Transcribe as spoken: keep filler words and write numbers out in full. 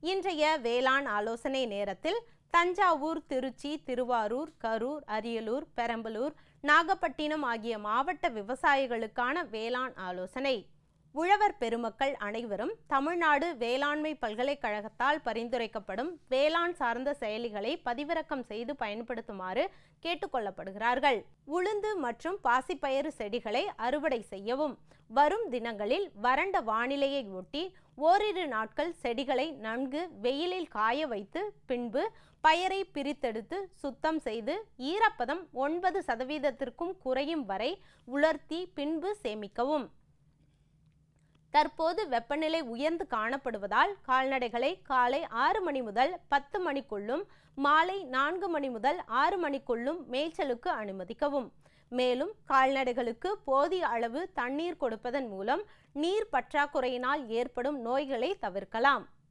இன்றைய வேளாண் ஆலோசனை நேரத்தில் தஞ்சாவூர், திருச்சி, திருவாரூர், கரூர், அரியலூர், பெரம்பலூர், நாகப்பட்டினம் ஆகிய மாவட்ட விவசாயிகளுக்கான வேளாண் ஆலோசனை. உழவர் பெருமக்கள் அனைவரும் தமிழ்நாடு வேளாண்மை பல்கலைக்கழகத்தால் பரிந்துரைக்கப்படும் வேளாண் சார்ந்த செயலிகளை பதிவிறக்கம் செய்து பயன்படுத்துமாறு கேட்டுக்கொள்ளப்படுகிறார்கள். உளுந்து மற்றும் பாசிப்பயிறு செடிகளை அறுவடை செய்யவும். வரும் தினங்களில் வறண்ட வானிலையை ஒட்டி ஓரிரு நாட்கள் செடிகளை நன்கு வெயிலில் காய வைத்து பின்பு பயரை பிரித்தெடுத்து சுத்தம் செய்து ஈரப்பதம் ஒன்பது சதவீதத்திற்கும் குறையும் வரை உலர்த்தி பின்பு சேமிக்கவும். தற்போது வெப்பநிலை உயர்ந்து காணப்படுவதால் கால்நடைகளை காலை ஆறு மணி முதல் பத்து மணிக்குள்ளும் மாலை நான்கு மணி முதல் ஆறு மணிக்குள்ளும் மேய்ச்சலுக்கு அனுமதிக்கவும். மேலும் கால்நடைகளுக்கு போதிய அளவு தண்ணீர் கொடுப்பதன் மூலம் நீர் பற்றாக்குறையினால் ஏற்படும் நோய்களை தவிர்க்கலாம்.